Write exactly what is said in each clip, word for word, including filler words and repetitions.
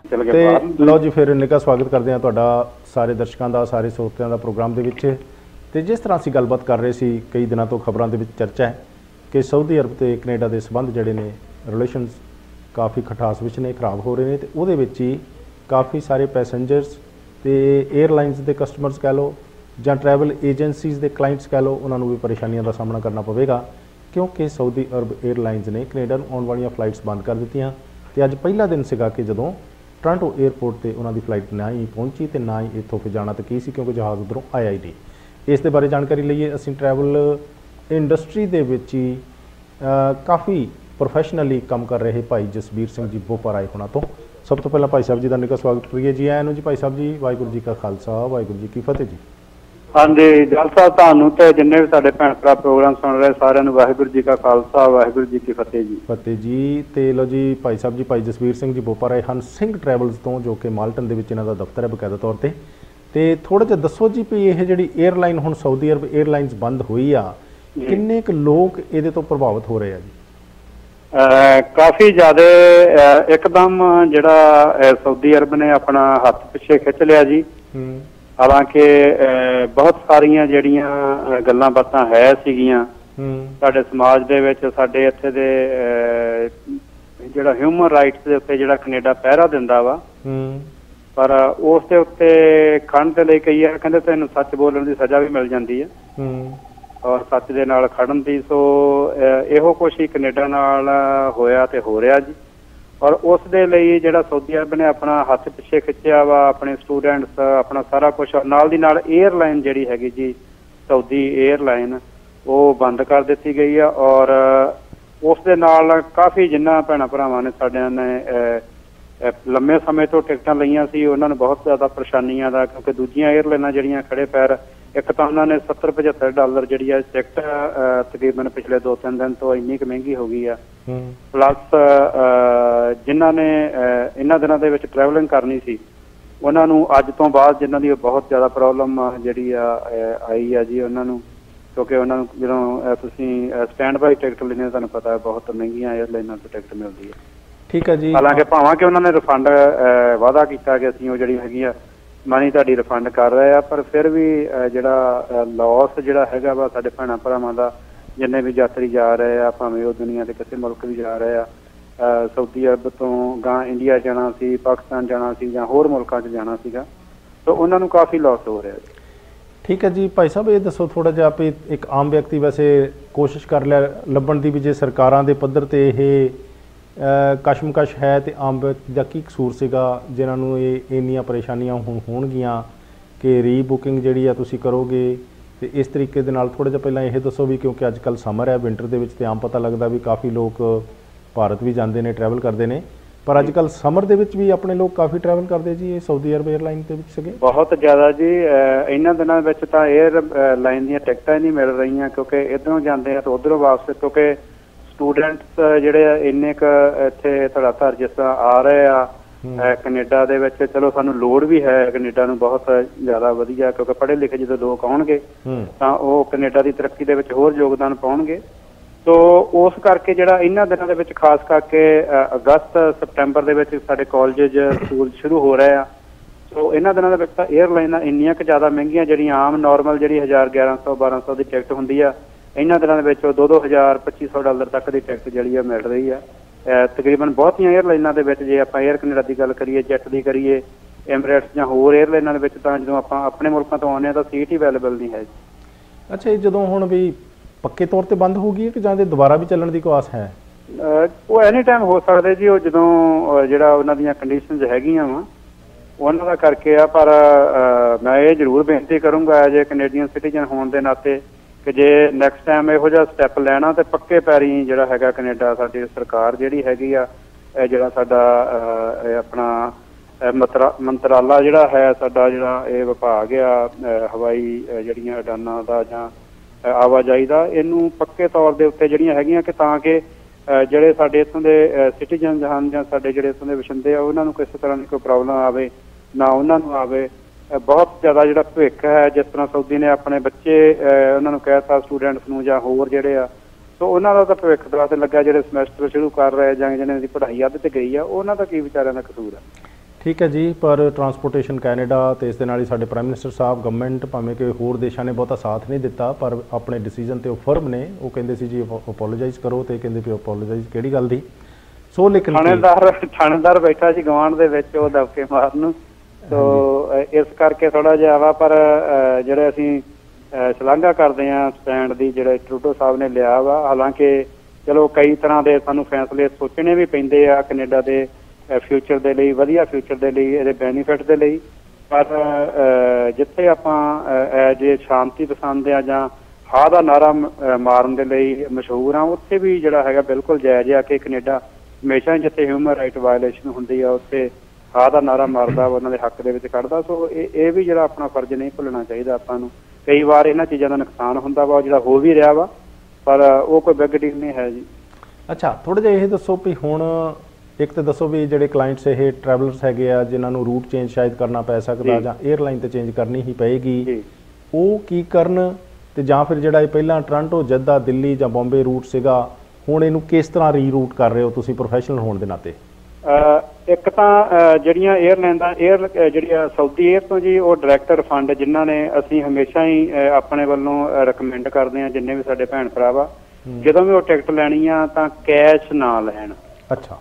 ਤੇ ਲਓ ਜੀ ਫਿਰ ਨਿੱਘਾ ਸਵਾਗਤ ਕਰਦੇ ਹਾਂ ਤੁਹਾਡਾ ਸਾਰੇ ਦਰਸ਼ਕਾਂ ਦਾ, ਸਾਰੇ ਸਰੋਤਿਆਂ ਦਾ ਪ੍ਰੋਗਰਾਮ ਦੇ ਵਿੱਚ। ਤੇ ਜਿਸ ਤਰ੍ਹਾਂ ਅਸੀਂ ਗੱਲਬਾਤ ਕਰ ਰਹੇ ਸੀ, ਕਈ ਦਿਨਾਂ ਤੋਂ ਖਬਰਾਂ ਦੇ ਵਿੱਚ ਚਰਚਾ ਹੈ ਕਿ ਸਾਊਦੀ ਅਰਬ ਤੇ ਕੈਨੇਡਾ ਦੇ ਸੰਬੰਧ ਜਿਹੜੇ ਨੇ, ਰਿਲੇਸ਼ਨਸ ਕਾਫੀ ਖਟਾਸ ਵਿੱਚ ਨੇ, ਖਰਾਬ ਹੋ ਰਹੇ ਨੇ। ਤੇ ਉਹਦੇ ਵਿੱਚ ਹੀ ਕਾਫੀ ਸਾਰੇ ਪੈਸੇਂਜਰਸ ਤੇ ਏਅਰਲਾਈਨਸ ਦੇ ਕਸਟਮਰਸ ਕਹਿ ਲਓ ਜਾਂ ਟਰੈਵਲ ਏਜੰਸੀਜ਼ ਦੇ ਕਲਾਇੰਟਸ ਕਹਿ ਲਓ, ਉਹਨਾਂ ਨੂੰ ਵੀ ਪਰੇਸ਼ਾਨੀਆਂ ਦਾ ਸਾਹਮਣਾ ਕਰਨਾ ਪਵੇਗਾ ਕਿਉਂਕਿ ਸਾਊਦੀ ਅਰਬ ਏਅਰਲਾਈਨਸ ਨੇ ਕੈਨੇਡਾ ਨੂੰ ਆਉਣ ਵਾਲੀਆਂ ਫਲਾਈਟਸ ਬੰਦ ਕਰ ਦਿੱਤੀਆਂ। ਤੇ ਅੱਜ ਪਹਿਲਾ ਦਿਨ ਸੀਗਾ ਕਿ ਜਦੋਂ ਟੋਰਾਂਟੋ ਏਅਰਪੋਰਟ ਤੇ ਉਹਨਾਂ ਦੀ ਫਲਾਈਟ ਨਾ ਹੀ ਪਹੁੰਚੀ ਤੇ ਨਾ ਹੀ ਇੱਥੋਂ ਫਿਰ ਜਾਣਾ ਤਾਂ ਕੀ ਸੀ, ਕਿਉਂਕਿ ਜਹਾਜ਼ ਉੱਧਰੋਂ ਆਇਆ ਹੀ ਨਹੀਂ। ਇਸ ਦੇ ਬਾਰੇ ਜਾਣਕਾਰੀ ਲਈਏ ਅਸੀਂ ਟਰੈਵਲ ਇੰਡਸਟਰੀ ਦੇ ਵਿੱਚ ਹੀ ਕਾਫੀ ਪ੍ਰੋਫੈਸ਼ਨਲੀ ਕੰਮ ਕਰ ਰਹੇ ਭਾਈ ਜਸਬੀਰ ਸਿੰਘ ਜੀ ਬੋਪਾਰਾਏ ਹੋਣਾ ਤੋਂ। ਸਭ ਤੋਂ ਪਹਿਲਾਂ ਭਾਈ ਸਾਹਿਬ ਜੀ ਦਾ ਨਿੱਘਾ ਸਵਾਗਤ ਕਰੀਏ। ਜੀ ਆਇਆਂ ਨੂੰ ਜੀ ਭਾਈ ਸਾਹਿਬ ਜੀ। ਵਾਹਿਗੁਰੂ ਜੀ ਕਾ ਖਾਲਸਾ, ਵਾਹਿਗੁਰੂ ਜੀ ਕੀ ਫਤਿਹ ਜੀ। हाँ जी, जल साहब ਤੁਹਾਨੂੰ ਤੇ ਜਿੰਨੇ ਵੀ ਸਾਡੇ ਭੈਣ ਭਰਾ ਪ੍ਰੋਗਰਾਮ ਸੁਣ ਰਹੇ ਸਾਰਿਆਂ ਨੂੰ ਵਾਹਿਗੁਰੂ ਜੀ ਕਾ ਖਾਲਸਾ, ਵਾਹਿਗੁਰੂ ਜੀ ਕੀ ਫਤਿਹ ਜੀ। ਫਤਿਹ ਜੀ। ਤੇ ਲੋ ਜੀ ਭਾਈ ਸਾਹਿਬ ਜੀ, ਭਾਈ ਜਸਬੀਰ ਸਿੰਘ ਜੀ ਬੋਪਾਰਾਏ ਹਨ ਸਿੰਘ ਟਰੈਵਲਸ ਤੋਂ, ਜੋ ਕਿ ਮਾਲਟਨ ਦੇ ਵਿੱਚ ਇਹਨਾਂ ਦਾ ਦਫ਼ਤਰ ਹੈ ਬਕਾਇਦਾ ਤੌਰ ਤੇ। ਤੇ ਥੋੜਾ ਜਿਹਾ ਦੱਸੋ ਜੀ ਵੀ ਇਹ ਜਿਹੜੀ ਏਅਰਲਾਈਨ ਹੁਣ ਸਾਊਦੀ ਅਰਬ ਏਅਰਲਾਈਨਸ ਬੰਦ ਹੋਈ ਆ, ਕਿੰਨੇ ਕੁ ਲੋਕ ਇਹਦੇ ਤੋਂ ਪ੍ਰਭਾਵਿਤ ਹੋ ਰਹੇ ਆ ਜੀ? ਕਾਫੀ ਜ਼ਿਆਦਾ ਇੱਕਦਮ ਜਿਹੜਾ ਸਾਊਦੀ ਅਰਬ ਨੇ ਆਪਣਾ ਹੱਥ ਪਿੱਛੇ ਖਿੱਚ ਲਿਆ ਜੀ। ਹਾਲਾਂਕਿ ਬਹੁਤ ਸਾਰੀਆਂ ਜਿਹੜੀਆਂ ਗੱਲਾਂ ਬਾਤਾਂ ਹੈ ਸੀਗੀਆਂ ਸਾਡੇ ਸਮਾਜ ਦੇ ਵਿੱਚ, ਸਾਡੇ ਇੱਥੇ ਦੇ ਜਿਹੜਾ ਹਿਊਮਨ ਰਾਈਟਸ ਦੇ ਉੱਤੇ ਜਿਹੜਾ ਕੈਨੇਡਾ ਪਹਿਰਾ ਦਿੰਦਾ ਵਾ, ਪਰ ਉਸ ਦੇ ਉੱਤੇ ਖੜਨ ਦੇ ਲਈ ਕਈ ਆ ਕਹਿੰਦੇ ਤੈਨੂੰ ਸੱਚ ਬੋਲਣ ਦੀ ਸਜ਼ਾ ਵੀ ਮਿਲ ਜਾਂਦੀ ਹੈ ਔਰ ਸੱਚ ਦੇ ਨਾਲ ਖੜਨ ਦੀ। ਸੋ ਇਹੋ ਕੁਛ ਹੀ ਕੈਨੇਡਾ ਨਾਲ ਹੋਇਆ ਤੇ ਹੋ ਰਿਹਾ ਜੀ। ਔਰ ਉਸ ਦੇ ਲਈ ਜਿਹੜਾ ਸਾਊਦੀ ਅਰਬ ਨੇ ਆਪਣਾ ਹੱਥ ਪਿੱਛੇ ਖਿੱਚਿਆ ਵਾ, ਆਪਣੇ ਸਟੂਡੈਂਟਸ, ਆਪਣਾ ਸਾਰਾ ਕੁਛ, ਨਾਲ ਦੀ ਨਾਲ ਏਅਰਲਾਈਨ ਜਿਹੜੀ ਹੈਗੀ ਜੀ ਸਾਊਦੀ ਏਅਰਲਾਈਨ ਉਹ ਬੰਦ ਕਰ ਦਿੱਤੀ ਗਈ ਆ। ਔਰ ਉਸ ਦੇ ਨਾਲ ਕਾਫੀ ਜਿੰਨਾ ਭੈਣਾਂ ਭਰਾਵਾਂ ਨੇ ਸਾਡਿਆਂ ਨੇ ਲੰਮੇ ਸਮੇਂ ਤੋਂ ਟਿਕਟਾਂ ਲਈਆਂ ਸੀ, ਉਹਨਾਂ ਨੂੰ ਬਹੁਤ ਜ਼ਿਆਦਾ ਪਰੇਸ਼ਾਨੀਆਂ ਦਾ, ਕਿਉਂਕਿ ਦੂਜੀਆਂ ਏਅਰਲਾਈਨਾਂ ਜਿਹੜੀਆਂ ਖੜੇ ਪੈਰ, ਇੱਕ ਤਾਂ ਉਹਨਾਂ ਨੇ ਸੱਤਰ ਪਝੱਤਰ ਡਾਲਰ ਜਿਹੜੀ ਆ ਟਿਕਟ ਤਕਰੀਬਨ ਪਿਛਲੇ ਦੋ ਤਿੰਨ ਦਿਨ ਤੋਂ ਇੰਨੀ ਕੁ ਮਹਿੰਗੀ ਹੋ ਗਈ ਆ। ਪਲੱਸ ਜਿਨ੍ਹਾਂ ਨੇ ਇਹਨਾਂ ਦਿਨਾਂ ਦੇ ਵਿੱਚ ਟਰੈਵਲਿੰਗ ਕਰਨੀ ਸੀ, ਉਹਨਾਂ ਨੂੰ ਅੱਜ ਤੋਂ ਬਾਅਦ ਜਿਨ੍ਹਾਂ ਦੀ ਬਹੁਤ ਜ਼ਿਆਦਾ ਪ੍ਰੋਬਲਮ ਜਿਹੜੀ ਆ ਆਈ ਆ ਜੀ ਉਹਨਾਂ ਨੂੰ, ਕਿਉਂਕਿ ਉਹਨਾਂ ਨੂੰ ਜਦੋਂ ਤੁਸੀਂ ਸਟੈਂਡ ਬਾਈ ਟਿਕਟ ਲੈਣੀ ਹੈ, ਤੁਹਾਨੂੰ ਪਤਾ ਬਹੁਤ ਮਹਿੰਗੀਆਂ ਏਅਰਲਾਈਨਾਂ ਤੋਂ ਟਿਕਟ ਮਿਲਦੀ ਹੈ। ਠੀਕ ਹੈ ਜੀ। ਹਾਲਾਂਕਿ ਭਾਵਾਂ ਕਿ ਉਹਨਾਂ ਨੇ ਰਿਫੰਡ ਵਾਅਦਾ ਕੀਤਾ ਕਿ ਅਸੀਂ ਉਹ ਜਿਹੜੀ ਹੈਗੀ ਆ ਮਨੀ ਤੁਹਾਡੀ ਰਿਫੰਡ ਕਰ ਰਹੇ ਆ, ਪਰ ਫਿਰ ਵੀ ਜਿਹੜਾ ਲੋਸ ਜਿਹੜਾ ਹੈਗਾ ਵਾ ਸਾਡੇ ਭੈਣਾਂ ਭਰਾਵਾਂ ਦਾ, ਜਿੰਨੇ ਵੀ ਯਾਤਰੀ ਜਾ ਰਹੇ ਆ, ਭਾਵੇਂ ਉਹ ਦੁਨੀਆ ਦੇ ਕਿਸੇ ਮੁਲਕ ਵੀ ਜਾ ਰਹੇ ਆ, ਸਾਊਦੀ ਅਰਬ ਤੋਂ ਗਾਂ ਇੰਡੀਆ ਜਾਣਾ ਸੀ, ਪਾਕਿਸਤਾਨ ਜਾਣਾ ਸੀ ਜਾਂ ਹੋਰ ਮੁਲਕਾਂ 'ਚ ਜਾਣਾ ਸੀਗਾ, ਤਾਂ ਉਹਨਾਂ ਨੂੰ ਕਾਫੀ ਲੋਸ ਹੋ ਰਿਹਾ ਜੀ। ਠੀਕ ਹੈ ਜੀ। ਭਾਈ ਸਾਹਿਬ ਇਹ ਦੱਸੋ ਥੋੜ੍ਹਾ ਜਿਹਾ ਵੀ ਇੱਕ ਆਮ ਵਿਅਕਤੀ ਵੈਸੇ ਕੋਸ਼ਿਸ਼ ਕਰ ਲਿਆ ਲੱਭਣ ਦੀ ਵੀ ਜੇ ਸਰਕਾਰਾਂ ਦੇ ਪੱਧਰ 'ਤੇ ਇਹ ਕਸ਼ਮਕਸ਼ ਹੈ ਤੇ ਆਮ ਵਿਅਕਤੀ ਦਾ ਕੀ ਕਸੂਰ ਸੀਗਾ ਜਿਨ੍ਹਾਂ ਨੂੰ ਇਹ ਇੰਨੀਆਂ ਪਰੇਸ਼ਾਨੀਆਂ ਹੁਣ ਹੋਣਗੀਆਂ ਕਿ ਰੀਬੁਕਿੰਗ ਜਿਹੜੀ ਆ ਤੁਸੀਂ ਕਰੋਗੇ ਤੇ ਇਸ ਤਰੀਕੇ ਦੇ ਨਾਲ? ਥੋੜ੍ਹਾ ਜਿਹਾ ਪਹਿਲਾਂ ਇਹ ਦੱਸੋ ਵੀ, ਕਿਉਂਕਿ ਅੱਜ ਕੱਲ੍ਹ ਸਮਰ ਹੈ, ਵਿੰਟਰ ਦੇ ਵਿੱਚ ਤੇ ਆਮ ਪਤਾ ਲੱਗਦਾ ਵੀ ਕਾਫੀ ਲੋਕ ਭਾਰਤ ਵੀ ਜਾਂਦੇ ਨੇ, ਟਰੈਵਲ ਕਰਦੇ ਨੇ, ਪਰ ਅੱਜ ਕੱਲ੍ਹ ਸਮਰ ਦੇ ਵਿੱਚ ਵੀ ਆਪਣੇ ਲੋਕ ਕਾਫੀ ਟਰੈਵਲ ਕਰਦੇ ਜੀ। ਇਹ ਸਾਊਦੀ ਅਰਬ ਏਅਰਲਾਈਨ ਦੇ ਵਿੱਚ ਸੀਗੇ ਬਹੁਤ ਜ਼ਿਆਦਾ ਜੀ। ਇਹਨਾਂ ਦਿਨਾਂ ਵਿੱਚ ਤਾਂ ਏਅਰਲਾਈਨ ਦੀਆਂ ਟਿਕਟਾਂ ਹੀ ਨਹੀਂ ਮਿਲ ਰਹੀਆਂ, ਕਿਉਂਕਿ ਇੱਧਰੋਂ ਜਾਂਦੇ ਆ ਤਾਂ ਉੱਧਰੋਂ ਵਾਪਸ, ਕਿਉਂਕਿ ਸਟੂਡੈਂਟਸ ਜਿਹੜੇ ਆ ਇੰਨੇ ਕੁ ਇੱਥੇ ਧੜਾ ਧੜ ਜਿਸ ਤਰ੍ਹਾਂ ਆ ਰਹੇ ਆ ਕੈਨੇਡਾ ਦੇ ਵਿੱਚ। ਚਲੋ ਸਾਨੂੰ ਲੋੜ ਵੀ ਹੈ ਕੈਨੇਡਾ ਨੂੰ ਬਹੁਤ ਜ਼ਿਆਦਾ ਵਧੀਆ, ਕਿਉਂਕਿ ਪੜ੍ਹੇ ਲਿਖੇ ਜਦੋਂ ਲੋਕ ਆਉਣਗੇ ਤਾਂ ਉਹ ਕੈਨੇਡਾ ਦੀ ਤਰੱਕੀ ਦੇ ਵਿੱਚ ਹੋਰ ਯੋਗਦਾਨ ਪਾਉਣਗੇ। ਸੋ ਉਸ ਕਰਕੇ ਜਿਹੜਾ ਇਹਨਾਂ ਦਿਨਾਂ ਦੇ ਵਿੱਚ ਖਾਸ ਕਰਕੇ ਅਗਸਤ ਸਤੰਬਰ ਦੇ ਵਿੱਚ ਸਾਡੇ ਕਾਲਜ ਸਕੂਲ ਸ਼ੁਰੂ ਹੋ ਰਹੇ ਆ, ਸੋ ਇਹਨਾਂ ਦਿਨਾਂ ਦੇ ਵਿੱਚ ਤਾਂ ਏਅਰਲਾਈਨਾਂ ਇੰਨੀਆਂ ਕੁ ਜ਼ਿਆਦਾ ਮਹਿੰਗੀਆਂ, ਜਿਹੜੀਆਂ ਆਮ ਨੋਰਮਲ ਜਿਹੜੀ ਹਜ਼ਾਰ ਗਿਆਰਾਂ ਸੌ ਬਾਰਾਂ ਸੌ ਦੀ ਟਿਕਟ ਹੁੰਦੀ ਆ, ਇਹਨਾਂ ਦਿਨਾਂ ਦੇ ਵਿੱਚ ਉਹ ਦੋ ਦੋ ਹਜ਼ਾਰ ਪੱਚੀ ਸੌ ਡਾਲਰ ਤੱਕ ਦੀ ਟਿਕਟ ਜਿਹੜੀ ਆ ਮਿਲ ਰਹੀ ਆ ਤਕਰੀਬਨ ਬਹੁਤੀਆਂ ਏਅਰਲਾਈਨਾਂ ਦੇ ਵਿੱਚ। ਜੇ ਆਪਾਂ ਏਅਰ ਕੈਨੇਡਾ ਦੀ ਗੱਲ ਕਰੀਏ, ਜੈਟ ਦੀ ਕਰੀਏ, ਐਮਰੇਟਸ ਜਾਂ ਹੋਰ ਏਅਰਲਾਈਨਾਂ ਦੇ ਵਿੱਚ, ਤਾਂ ਜਦੋਂ ਆਪਾਂ ਆਪਣੇ ਮੁਲਕਾਂ ਤੋਂ ਆਉਂਦੇ ਹਾਂ ਤਾਂ ਸੀਟ ਹੀ ਅਵੇਲੇਬਲ ਨਹੀਂ ਹੈ ਜੀ। ਅੱਛਾ, ਇਹ ਜਦੋਂ ਹੁਣ ਵੀ ਪੱਕੇ ਤੌਰ ਤੇ ਬੰਦ ਹੋ ਗਈ ਹੈ ਕਿ ਜਾਂ ਦੁਬਾਰਾ ਵੀ ਚੱਲਣ ਦੀ ਕੋਈ ਆਸ ਹੈ? ਉਹ ਐਨੀ ਟਾਈਮ ਹੋ ਸਕਦੇ ਜੀ, ਉਹ ਜਦੋਂ ਜਿਹੜਾ ਉਹਨਾਂ ਦੀਆਂ ਕੰਡੀਸ਼ਨਸ ਹੈਗੀਆਂ ਵਾ ਉਹਨਾਂ ਦਾ ਕਰਕੇ ਆ। ਪਰ ਮੈਂ ਇਹ ਜ਼ਰੂਰ ਬੇਨਤੀ ਕਰੂੰਗਾ ਐਜ ਏ ਕੈਨੇਡੀਅਨ ਸਿਟੀਜ਼ਨ ਹੋਣ ਦੇ ਨਾਤੇ ਕਿ ਜੇ ਨੈਕਸਟ ਟਾਈਮ ਇਹੋ ਜਿਹਾ ਸਟੈਪ ਲੈਣਾ ਤੇ ਪੱਕੇ ਪੈਰੀ ਜਿਹੜਾ ਹੈਗਾ ਕੈਨੇਡਾ, ਸਾਡੀ ਸਰਕਾਰ ਜਿਹੜੀ ਹੈਗੀ ਆ, ਇਹ ਜਿਹੜਾ ਸਾਡਾ ਆਪਣਾ ਮੰਤਰਾ ਮੰਤਰਾਲਾ ਜਿਹੜਾ ਹੈ ਸਾਡਾ, ਜਿਹੜਾ ਇਹ ਵਿਭਾਗ ਆ ਹਵਾਈ ਜਿਹੜੀਆਂ ਉਡਾਨਾਂ ਦਾ ਜਾਂ ਆਵਾਜਾਈ ਦਾ, ਇਹਨੂੰ ਪੱਕੇ ਤੌਰ ਦੇ ਉੱਤੇ ਜਿਹੜੀਆਂ ਹੈਗੀਆਂ ਕਿ ਤਾਂ ਕਿ ਜਿਹੜੇ ਸਾਡੇ ਇੱਥੋਂ ਦੇ ਸਿਟੀਜ਼ਨ ਹਨ ਜਾਂ ਸਾਡੇ ਜਿਹੜੇ ਇੱਥੋਂ ਦੇ ਵਸਿੰਦੇ ਆ, ਉਹਨਾਂ ਨੂੰ ਕਿਸੇ ਤਰ੍ਹਾਂ ਦੀ ਕੋਈ ਪ੍ਰੋਬਲਮ ਆਵੇ ਨਾ, ਉਹਨਾਂ ਨੂੰ ਆਵੇ। ਬਹੁਤ ਜ਼ਿਆਦਾ ਜਿਹੜਾ ਭਵਿੱਖ ਹੈ, ਜਿਸ ਤਰ੍ਹਾਂ ਸਾਊਦੀ ਨੇ ਆਪਣੇ ਬੱਚੇ ਉਹਨਾਂ ਨੂੰ ਕਹਿ ਦਿੱਤਾ, ਸਟੂਡੈਂਟਸ ਨੂੰ ਜਾਂ ਹੋਰ ਜਿਹੜੇ ਆ, ਸੋ ਉਹਨਾਂ ਦਾ ਤਾਂ ਭਵਿੱਖ ਦਰਵਾਜ਼ੇ ਲੱਗਾ, ਜਿਹੜੇ ਸਮੈਸਟਰ ਸ਼ੁਰੂ ਕਰ ਰਹੇ ਜਾਂ ਜਿਹਨਾਂ ਦੀ ਪੜ੍ਹਾਈ ਅੱਧ ਤੇ ਗਈ ਆ, ਉਹਨਾਂ ਦਾ ਕੀ ਵਿਚਾਰਿਆਂ ਦਾ ਕਸੂਰ ਹੈ? ठीक है जी, पर ट्रांसपोर्टेशन कैनेडा तो इस दे नाल ही साडे प्राइम मिनिस्टर साहब गवर्नमेंट भावें कि होर देशों ने बहुता साथ नहीं दिता, पर अपने डिसीजन ते फर्म ने वो कहंदे सी जी अपोलोजाइज करो, तो कहंदे भी अपोलोजाइज किहड़ी गल दी। सो लेकिन थानेदार थानेदार बैठा सी गवांढ दे विच वो दबके मारन, तो इस करके थोड़ा जिहा वा, पर जिहड़े असीं शलाघा करदे आ स्टैंड दी जिहड़े ट्रूडो साहब ने लिया वा। हालांकि चलो कई तरह के सानूं फैसले सोचने भी पैंदे आ कनेडा दे फ्यूचर दे लई, वधिया फ्यूचर दे लई, इहदे बेनीफिट दे लई, पर जिथे आपां एज ए शांति पसंद आ जां हा दा नारा मारन दे लई मशहूर हाँ, उत्थे भी जिहड़ा हैगा बिल्कुल जायज़ आ कि कनेडा हमेशा जिथे ह्यूमन राइट वायलेशन हुंदी आ उत्थे हा दा नारा मारदा, उन्हां दे हक दे विच खड़दा। सो ये भी जिहड़ा अपना फर्ज नहीं भुल्लना चाहिदा आपां नूं। कई वार इन्हां चीज़ां दा नुकसान हुंदा वा जिहड़ा हो भी रिहा वा, पर वो कोई बिग डील नहीं है जी। अच्छा, थोड़ा जिहा ये दसो भी हुण एक तो दसो भी जिहड़े क्लाइंट्स ये ट्रैवलर्स हैगे आ जिन्हां नूं रूट चेंज शायद करना पै सकदा जां एयरलाइन ते चेंज करनी ही पएगी, वो की करन, ते जां फिर जिहड़ा ये पहिलां टोरंटो जद्दा दिल्ली जां बॉम्बे रूट सीगा हुण इहनूं किस तरह रीरूट कर रहे हो तुसीं प्रोफैशनल होण दे नाते? एक तां जिहड़ियां एयरलाइन दा एयर जिहड़ी सऊदी एयर तो जी वो डायरैक्ट रिफंड जिन्हां ने असीं हमेशा ही अपने वल्लों रिकमेंड करदे आ जिन्ने भी साडे भैण भरा वा, जदों भी वो टिकट लैनी आ तां कैश ना लैण। अच्छा,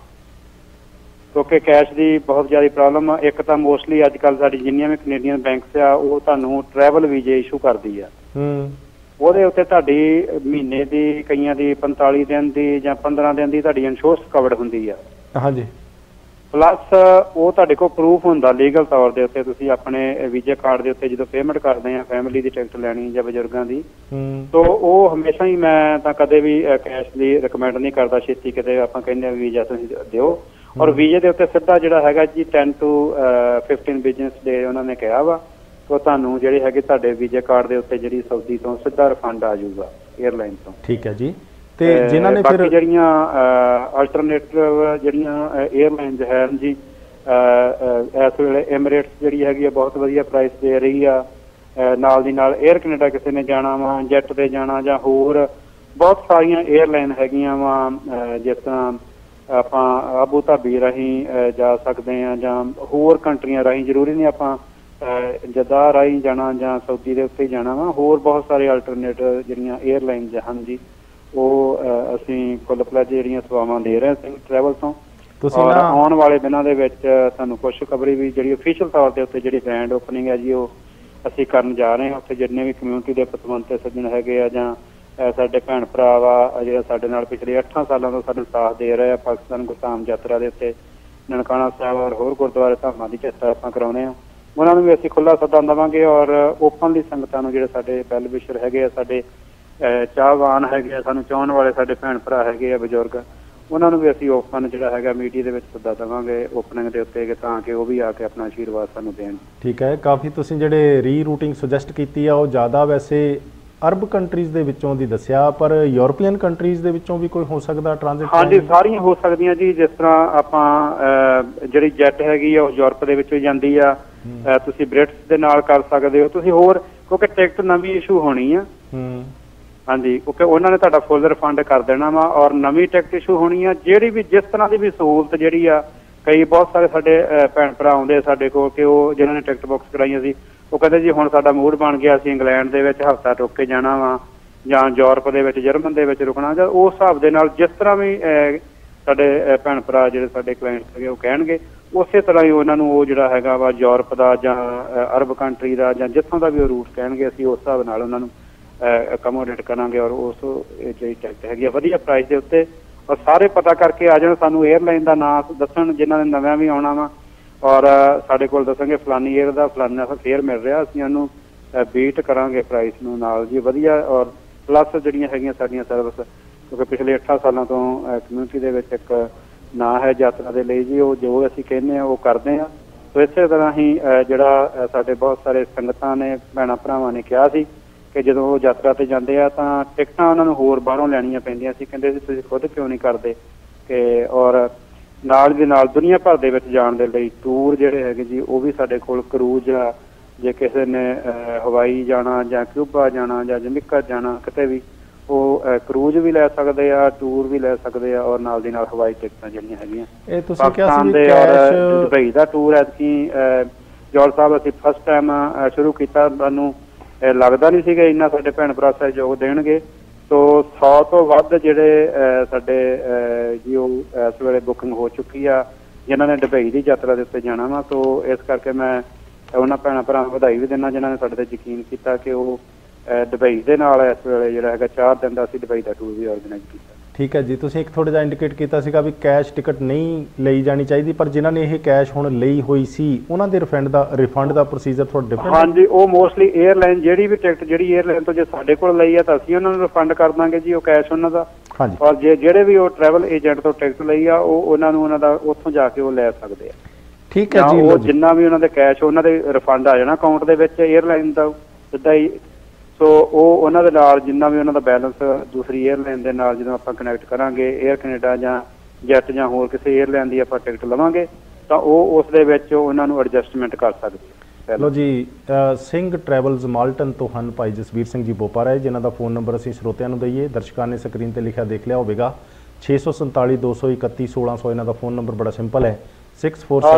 क्योंकि कैश की बहुत ज़्यादा प्रॉब्लम आ। एक तो मोस्टली अजकल साडी जिन्नियां भी कनेडियन बैंक्स आ वो तुहानूं ट्रैवल वीजे इशू करदी आ, ਉਹਦੇ ਉੱਤੇ ਤੁਹਾਡੀ ਮਹੀਨੇ ਦੀ ਕਈਆਂ ਦੀ पैंताली ਦਿਨ ਦੀ ਜਾਂ पंद्रह ਦਿਨ ਦੀ ਤੁਹਾਡੀ ਇੰਸ਼ੋਰੈਂਸ ਕਵਰਡ ਹੁੰਦੀ ਆ। ਹਾਂਜੀ, ਪਲੱਸ ਉਹ ਤੁਹਾਡੇ ਕੋਲ ਪ੍ਰੂਫ ਹੁੰਦਾ ਲੀਗਲ ਤੌਰ ਦੇ ਉੱਤੇ, ਤੁਸੀਂ ਆਪਣੇ ਵੀਜ਼ੇ ਕਾਰਡ ਦੇ ਉੱਤੇ ਜਦੋਂ ਪੇਮੈਂਟ ਕਰਦੇ ਆ ਫੈਮਿਲੀ ਦੀ ਟਿਕਟ ਲੈਣੀ ਜਾਂ ਬਜ਼ੁਰਗਾਂ ਦੀ, ਤੋ ਉਹ ਹਮੇਸ਼ਾ ਹੀ ਮੈਂ ਤਾਂ ਕਦੇ ਵੀ ਕੈਸ਼ ਦੀ ਰਿਕਮੈਂਡ ਨਹੀਂ ਕਰਦਾ ਛੇਤੀ ਕਿਤੇ ਆਪਾਂ ਕਹਿੰਦੇ ਆ ਵੀਜ਼ਾ ਤੁਸੀਂ ਦਿਓ। ਔਰ ਵੀਜ਼ੇ ਦੇ ਉੱਤੇ ਸਿੱਧਾ ਜਿਹੜਾ ਹੈਗਾ ਜੀ ten two fifteen business day ਉਹਨਾਂ ਨੇ ਕਿਹਾ ਵਾ, तो तुहानूं जिहड़े हैगे तुहाडे वीजे कार्ड दे उत्ते जिहड़ी सऊदी तो सीधा रिफंड आ जाऊगा एयरलाइन तो। ठीक है जी, ते जिन्हां ने फिर जिहड़ियां अल्टरनेटिव जिहड़ियां एयरलाइनस है जी इस वेले एमिरेट्स जिहड़ी हैगी बहुत वधिया प्राइस दे रही आ, नाल दी नाल एयर कनेडा किसी ने जाना वा जैट ते जाना जां होर बहुत सारियां एयरलाइन हैगियां वा, जिस तरह आपां आबू धाबी राहीं जा सकदे आ जां होर कंट्रियां राहीं, जरूरी नहीं आपां जद्दा राही जाना जां सऊदी दे उत्ते जाना वा, होर बहुत सारे अल्टरनेट जिहड़ियां एयरलाइनस हन जी वो असीं कुल पलज जिहड़ियां सेवावां दे रहे सिंह ट्रैवल तो। और आने वाले दिनों दे विच तुहानूं खुशखबरी भी जिहड़ी ऑफिशियल तौर दे उत्ते जिहड़ी ग्रैंड ओपनिंग है जी वो असीं करन जा रहे हां। उत्थे जिन्ने भी कम्यूनिटी दे पतवंते सज्जण हैगे आ जां साडे भैण भरा वा जिहड़े साडे नाल पिछले अठां सालां तो साडे साथ दे रहे आ पाकिस्तान गुरधाम यात्रा दे उत्ते ननकाना साहिब और होर गुरुद्वारे धामां दी यात्रा आपां कराउने आ, उन्होंने भी असीं खुला सद्दा देवांगे। और ओपनली संगतां नूं जिहड़े साडे बैल विशर हैगे आ साडे चाहवान हैगे आ सानूं चाहण वाले साडे भैण भरा हैगे आ बजुर्ग, उन्हां नूं भी असीं ओपन जिहड़ा हैगा मीडिया दे विच सद्दा देवांगे ओपनिंग दे उत्ते तां कि वो भी आके अपना आशीर्वाद सानूं देण। ठीक है, काफ़ी तुसीं जिहड़े री रूटिंग सुजैसट कीती आ वो ज़्यादा वैसे अरब कंट्रीज़ दे विचों दी दस्सिया, पर यूरोपीयन कंट्रीज़ दे विचों भी कोई हो सकदा ट्रांजिट? हाँ जी, सारियां हो सकदियां जी। जिस तरह आपां जिहड़ी जैट हैगी आ वो यूरोप दे विचों जांदी आ, तुसीं ब्रिट्स दे नाल कर सकदे हो, तुसीं होर क्योंकि टिकट नवीं इशू होनी आ। हाँ जी, क्योंकि उन्होंने तुहाडा फुल रिफंड कर देना वा और नवीं टिकट इशू होनी आ। जिहड़ी भी जिस तरह की भी सहूलत जिहड़ी आ, कई बहुत सारे साडे भैण भरा आउंदे साडे कोल कि वो जिन्हां ने टिकट बुक्स कराईआं सी वो कहंदे जी हुण साडा मूड बन गया असीं इंग्लैंड दे विच हफ्ता रुक के जाना वा जां यूरोप दे विच जर्मन दे विच रुकना, जां उस हिसाब दे नाल जिस तरह भी साडे भैण भरा जिहड़े साडे क्लाइंट्स हैगे वो कहणगे उस तरह ही उन्होंने वो जिहड़ा हैगा वा यूरोप का जां अरब कंट्री का जां जित्थों का भी वो रूट कहणगे असीं उस हिसाब नाल उन्होंने अकोमोडेट करांगे। और उस जिहड़ी टिकट हैगी वधिया प्राइस के उत्ते और सारे पता करके आ जाण, सानूं एयरलाइन का नाम दस्सण जिन्हां ने नवां भी आउणा वा और साडे कोल दस्सणगे फलानी एयर का फलाना फेयर मिल रहा, असीं उहनूं बीट करांगे प्राइस नूं नाल जी वधिया। और प्लस जिहड़ियां हैगियां साडीआं सर्विस क्योंकि पिछले अठां सालां तो कम्यूनिटी दे विच एक ना है यात्रा के लिए जी, वो जो असीं कहने वो करते हैं। तो इस तरह ही जिहड़ा साडे बहुत सारे संगतां ने भैणां भरावां ने कहा सी कि जदों वो यात्रा ते जांदे आ तां टिकटां उन्हां नूं होर बाहरों लैणीआं पैंदियां सी, कहंदे सी तुसीं खुद क्यों नहीं करदे कि और नाल दे नाल दुनिया भर दे विच जाण दे लई टूर जिहड़े हैगे जी वो भी साडे कोल क्रूज आ, जे किसी ने हवाई जाना जां क्यूबा जाना जां जमैका जाना किते भी ਉਹ ਕਰੂਜ਼ ਵੀ ਲੈ ਸਕਦੇ ਆ, ਟੂਰ ਵੀ ਲੈ ਸਕਦੇ ਆ, ਔਰ ਨਾਲ ਦੀ ਨਾਲ ਹਵਾਈ ਟਿਕਟਾਂ ਜਿਹੜੀਆਂ ਹੈਗੀਆਂ ਇਹ ਤੁਸੀਂ ਕਿਹਾ ਪਾਕਿਸਤਾਨ ਸੀ ਦੇ ਔਰ ਦੁਬਈ ਦਾ ਟੂਰ ਐਤਕੀ ਜੌਲ ਸਾਹਿਬ ਅਸੀਂ ਫਸਟ ਟਾਈਮ ਸ਼ੁਰੂ ਕੀਤਾ। ਸਾਨੂੰ ਲੱਗਦਾ ਨਹੀਂ ਸੀਗਾ ਇੰਨਾ ਸਾਡੇ ਭੈਣ ਭਰਾ ਸਹਿਯੋਗ ਦੇਣਗੇ। ਸੋ ਸੌ ਤੋਂ ਵੱਧ ਜਿਹੜੇ ਸਾਡੇ ਜੀ ਉਹ ਇਸ ਵੇਲੇ ਬੁਕਿੰਗ ਹੋ ਚੁੱਕੀ ਆ ਜਿਨ੍ਹਾਂ ਨੇ ਦੁਬਈ ਦੀ ਯਾਤਰਾ ਦੇ ਉੱਤੇ ਜਾਣਾ ਵਾ। ਸੋ ਇਸ ਕਰਕੇ ਮੈਂ ਉਹਨਾਂ ਭੈਣਾਂ ਭਰਾਵਾਂ ਨੂੰ ਵਧਾਈ ਵੀ ਦਿੰਦਾ ਜਿਨ੍ਹਾਂ ਨੇ ਸਾਡੇ ਤੇ ਯਕੀਨ ਕੀਤਾ ਕਿ ਉਹ ਦੁਬਈ ਦੇ ਨਾਲ ਇਸ ਵੇਲੇ ਜਿਹੜਾ ਹੈਗਾ ਚਾਰ ਦਿਨ ਦਾ ਅਸੀਂ ਦੁਬਈ ਦਾ ਟੂਰ ਵੀ ਆਰਗੇਨਾਈਜ਼ ਕੀਤਾ। ਠੀਕ ਹੈ ਜੀ, ਤੁਸੀਂ ਇੱਕ ਥੋੜ੍ਹਾ ਜਿਹਾ ਇੰਡੀਕੇਟ ਕੀਤਾ ਸੀਗਾ ਵੀ ਕੈਸ਼ ਟਿਕਟ ਨਹੀਂ ਲਈ ਜਾਣੀ ਚਾਹੀਦੀ, ਪਰ ਜਿਨ੍ਹਾਂ ਨੇ ਇਹ ਕੈਸ਼ ਹੁਣ ਲਈ ਹੋਈ ਸੀ ਉਹਨਾਂ ਦੇ ਰਿਫੰਡ ਦਾ ਰਿਫੰਡ ਦਾ ਪ੍ਰੋਸੀਜਰ ਥੋੜਾ ਡਿਫਰੈਂਟ? ਹਾਂਜੀ, ਉਹ ਮੋਸਟਲੀ 에ਅਰਲਾਈਨ ਜਿਹੜੀ ਵੀ ਟਿਕਟ ਜਿਹੜੀ 에ਅਰਲਾਈਨ ਤੋਂ ਜੇ ਸਾਡੇ ਕੋਲ ਲਈ ਆ ਤਾਂ ਅਸੀਂ ਉਹਨਾਂ ਨੂੰ ਰਿਫੰਡ ਕਰ ਦਾਂਗੇ ਜੀ ਉਹ ਕੈਸ਼ ਉਹਨਾਂ ਦਾ। ਹਾਂਜੀ, ਔਰ ਜੇ ਜਿਹੜੇ ਵੀ ਉਹ ਟਰੈਵਲ ਏਜੰਟ ਤੋਂ ਟਿਕਟ ਲਈ ਆ ਉਹ ਉਹਨਾਂ ਨੂੰ ਉਹਨਾਂ ਦਾ ਉੱਥੋਂ ਜਾ ਕੇ ਉਹ ਲੈ ਸਕਦੇ ਆ। ਠੀਕ ਹੈ ਜੀ, ਉਹ ਜਿੰਨਾ ਵੀ ਉਹਨਾਂ ਦੇ ਕੈਸ਼ ਉਹਨਾਂ ਦੇ ਰਿਫੰਡ ਆ ਜਾਣਾ ਅਕਾਊਂਟ ਦੇ ਵਿੱਚ 에ਅਰਲਾਈਨ ਦਾ ਸਿੱਧਾ ਹੀ। ਸੋ ਉਹ ਉਹਨਾਂ ਦੇ ਨਾਲ ਜਿੰਨਾ ਵੀ ਉਹਨਾਂ ਦਾ ਬੈਲੈਂਸ ਦੂਸਰੀ 에ਅਰਲਾਈਨ ਦੇ ਨਾਲ ਜਦੋਂ ਆਪਾਂ ਕਨੈਕਟ ਕਰਾਂਗੇ, 에ਅਰ ਕੈਨੇਡਾ ਜਾਂ ਜੈਟ ਜਾਂ ਹੋਰ ਕਿਸੇ 에ਅਰਲਾਈਨ ਦੀ ਆਪਾਂ ਟਿਕਟ ਲਵਾਂਗੇ ਤਾਂ ਉਹ ਉਸ ਦੇ ਵਿੱਚ ਉਹਨਾਂ ਨੂੰ ਐਡਜਸਟਮੈਂਟ ਕਰ ਸਕਦੇ। ਲੋ ਜੀ, ਸਿੰਘ ਟਰੈਵਲਸ ਮਾਲਟਨ ਤੋਂ ਹਨ ਭਾਈ ਜਸਵੀਰ ਸਿੰਘ ਜੀ ਬੋਪਾਰਾ ਹੈ, ਜਿਨ੍ਹਾਂ ਦਾ ਫੋਨ ਨੰਬਰ ਅਸੀਂ ਸਰੋਤਿਆਂ ਨੂੰ ਦਈਏ। ਦਰਸ਼ਕਾਂ ਨੇ ਸਕਰੀਨ ਤੇ ਲਿਖਿਆ ਦੇਖ ਲਿਆ ਹੋਵੇਗਾ, ਛੇ ਸੌ ਸੰਤਾਲੀ ਦੋ ਸੌ ਇਕੱਤੀ ਸੋਲਾਂ ਸੌ। ਇਹਨਾਂ ਦਾ ਫੋਨ ਨੰਬਰ ਬੜਾ ਸਿੰਪਲ ਹੈ, ਸਿਕਸ ਫੋਰ ਔਰ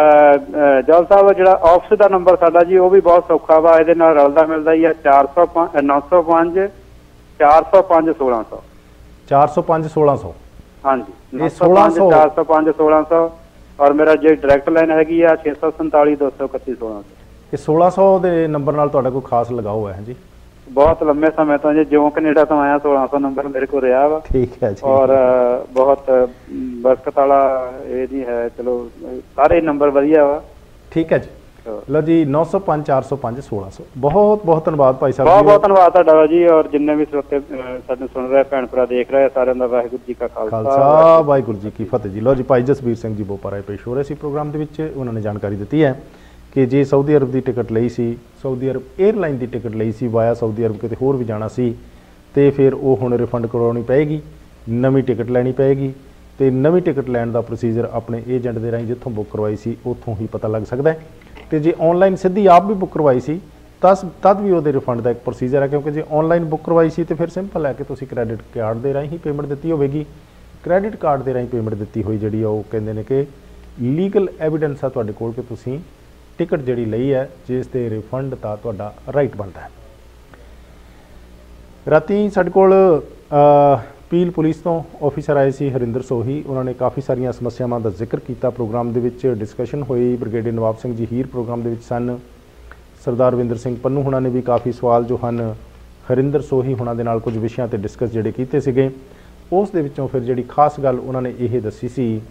ਜੌਲ ਸਾਹਿਬ ਜਿਹੜਾ ਆਫਿਸ ਦਾ ਨੰਬਰ ਸਾਡਾ ਜੀ ਉਹ ਵੀ ਬਹੁਤ ਸੌਖਾ ਵਾ, ਇਹਦੇ ਨਾਲ ਰਲਦਾ ਮਿਲਦਾ ਹੀ ਆ, ਚਾਰ ਸੌ ਪੰਜ ਨੌ ਸੌ ਪੰਜ ਚਾਰ ਸੌ ਪੰਜ ਸੋਲਾਂ ਸੌ ਚਾਰ ਸੌ ਪੰਜ ਸੋਲਾਂ ਸੌ। ਹਾਂਜੀ, ਇਹ ਸੋਲਾਂ ਸੌ ਚਾਰ ਸੌ ਪੰਜ ਸੋਲਾਂ ਸੌ। ਔਰ ਮੇਰਾ ਜੇ ਡਾਇਰੈਕਟ ਲਾਈਨ ਹੈਗੀ ਆ ਛੇ ਸੌ ਸੰਤਾਲੀ ਦੋ ਸੌ ਇਕੱਤੀ ਸੋਲਾਂ ਸੌ। ਇਹ ਸੋਲਾਂ ਸੌ ਦੇ ਨੰਬਰ ਨਾਲ ਤੁਹਾਡਾ ਕੋਈ ਖਾਸ ਲਗਾਓ ਹੈ ਜੀ? ਬਹੁਤ ਲੰਮੇ ਸਮੇਂ ਤੋਂ ਜੀ, ਜਿਉਂ ਕੈਨੇਡਾ ਤੋਂ ਆਇਆ ਸੋਲਾਂ ਸੌ ਨੰਬਰ ਮੇਰੇ ਕੋਲ ਰਿਹਾ ਵਾ। ਠੀਕ ਹੈ ਜੀ, ਔਰ ਬਹੁਤ ਬਰਕਤ ਵਾਲਾ ਇਹ ਜੀ ਹੈ। ਚਲੋ ਸਾਰੇ ਨੰਬਰ ਵਧੀਆ ਵਾ। ਠੀਕ ਹੈ ਜੀ, ਲਓ ਜੀ, ਨੌ ਸੌ ਪੰਜ ਚਾਰ ਸੌ ਪੰਜ ਸੋਲਾਂ ਸੌ। ਬਹੁਤ ਬਹੁਤ ਧੰਨਵਾਦ ਭਾਈ ਸਾਹਿਬ, ਬਹੁਤ ਬਹੁਤ ਧੰਨਵਾਦ ਤੁਹਾਡਾ ਜੀ। ਔਰ ਜਿੰਨੇ ਵੀ ਸਰੋਤੇ ਸਾਨੂੰ ਸੁਣ ਰਹੇ ਭੈਣ ਭਰਾ ਦੇਖ ਰਹੇ ਸਾਰਿਆਂ ਦਾ ਵਾਹਿਗੁਰੂ ਜੀ ਕਾ ਖਾਲਸਾ ਵਾਹਿਗੁਰੂ ਜੀ ਕੀ ਫਤਿਹ ਜੀ। ਲਓ ਜੀ, ਭਾਈ ਜਸਵੀਰ ਸਿੰਘ ਜੀ ਬੋਪਾਰਾ ਪੇਸ਼ ਹੋ ਰਹੇ ਸੀ ਪ੍ਰੋਗਰਾਮ ਦੇ ਵਿੱਚ। ਉਹਨਾਂ ਨੇ ਜਾਣਕਾਰੀ ਦਿੱਤੀ ਹੈ ਕਿ ਜੇ ਸਾਊਦੀ ਅਰਬ ਦੀ ਟਿਕਟ ਲਈ ਸੀ, ਸਾਊਦੀ ਅਰਬ 에ਅਰਲਾਈਨ ਦੀ ਟਿਕਟ ਲਈ ਸੀ ਵਾਇਆ ਸਾਊਦੀ ਅਰਬ ਕਿਤੇ ਹੋਰ ਵੀ ਜਾਣਾ ਸੀ, ਤੇ ਫਿਰ ਉਹ ਹੁਣ ਰਿਫੰਡ ਕਰਵਾਉਣੀ ਪਏਗੀ, ਨਵੀਂ ਟਿਕਟ ਲੈਣੀ ਪਏਗੀ। ਤੇ ਨਵੀਂ ਟਿਕਟ ਲੈਣ ਦਾ ਪ੍ਰੋਸੀਜਰ ਆਪਣੇ ਏਜੰਟ ਦੇ ਰਾਹੀਂ ਜਿੱਥੋਂ ਬੁੱਕ ਕਰਵਾਈ ਸੀ ਉੱਥੋਂ ਹੀ ਪਤਾ ਲੱਗ ਸਕਦਾ ਹੈ। ਤੇ ਜੇ ਆਨਲਾਈਨ ਸਿੱਧੀ ਆਪ ਵੀ ਬੁੱਕ ਕਰਵਾਈ ਸੀ ਤਸ ਤਦ ਵੀ ਉਹਦੇ ਰਿਫੰਡ ਦਾ ਇੱਕ ਪ੍ਰੋਸੀਜਰ ਹੈ, ਕਿਉਂਕਿ ਜੇ ਆਨਲਾਈਨ ਬੁੱਕ ਕਰਵਾਈ ਸੀ ਤੇ ਫਿਰ ਸਿੰਪਲ ਹੈ ਕਿ ਤੁਸੀਂ ਕ੍ਰੈਡਿਟ ਕਾਰਡ ਦੇ ਰਾਹੀਂ ਹੀ ਪੇਮੈਂਟ ਦਿੱਤੀ ਹੋਵੇਗੀ। ਕ੍ਰੈਡਿਟ ਕਾਰਡ ਦੇ ਰਾਹੀਂ ਪੇਮੈਂਟ ਦਿੱਤੀ ਹੋਈ ਜਿਹੜੀ ਆ ਉਹ ਕਹਿੰਦੇ ਨੇ ਕਿ ਲੀਗਲ ਐਵੀਡੈਂਸ ਆ ਤੁਹਾਡੇ ਕੋਲ ਕਿ ਤੁਸੀਂ ਟਿਕਟ ਜਿਹੜੀ ਲਈ ਹੈ ਜਿਸ ਤੇ ਰਿਫੰਡ ਦਾ ਤੁਹਾਡਾ ਰਾਈਟ ਬਣਦਾ ਹੈ। ਰਾਤੀ ਸਾਡੇ ਕੋਲ ਪੀਲ ਪੁਲਿਸ ਤੋਂ ਆਫੀਸਰ ਆਏ ਸੀ ਹਰਿੰਦਰ ਸੋਹੀ। ਉਹਨਾਂ ਨੇ ਕਾਫੀ ਸਾਰੀਆਂ ਸਮੱਸਿਆਵਾਂ ਦਾ ਜ਼ਿਕਰ ਕੀਤਾ, ਪ੍ਰੋਗਰਾਮ ਦੇ ਵਿੱਚ ਡਿਸਕਸ਼ਨ ਹੋਈ। ਬ੍ਰਿਗੇਡੀਅਰ ਨਵਾਬ ਸਿੰਘ ਜੀ ਹੀਰ ਪ੍ਰੋਗਰਾਮ ਦੇ ਵਿੱਚ ਸਨ। ਸਰਦਾਰ ਵਿੰਦਰ ਸਿੰਘ ਪੰਨੂ ਹੁਣਾਂ ਨੇ ਵੀ ਕਾਫੀ ਸਵਾਲ ਜੋ ਹਨ ਹਰਿੰਦਰ ਸੋਹੀ ਹੁਣਾਂ ਦੇ ਨਾਲ ਕੁਝ ਵਿਸ਼ਿਆਂ ਤੇ ਡਿਸਕਸ ਜਿਹੜੇ ਕੀਤੇ ਸੀਗੇ। ਉਸ ਦੇ ਵਿੱਚੋਂ ਫਿਰ ਜਿਹੜੀ ਖਾਸ ਗੱਲ ਉਹਨਾਂ ਨੇ ਇਹ ਦੱਸੀ ਸੀ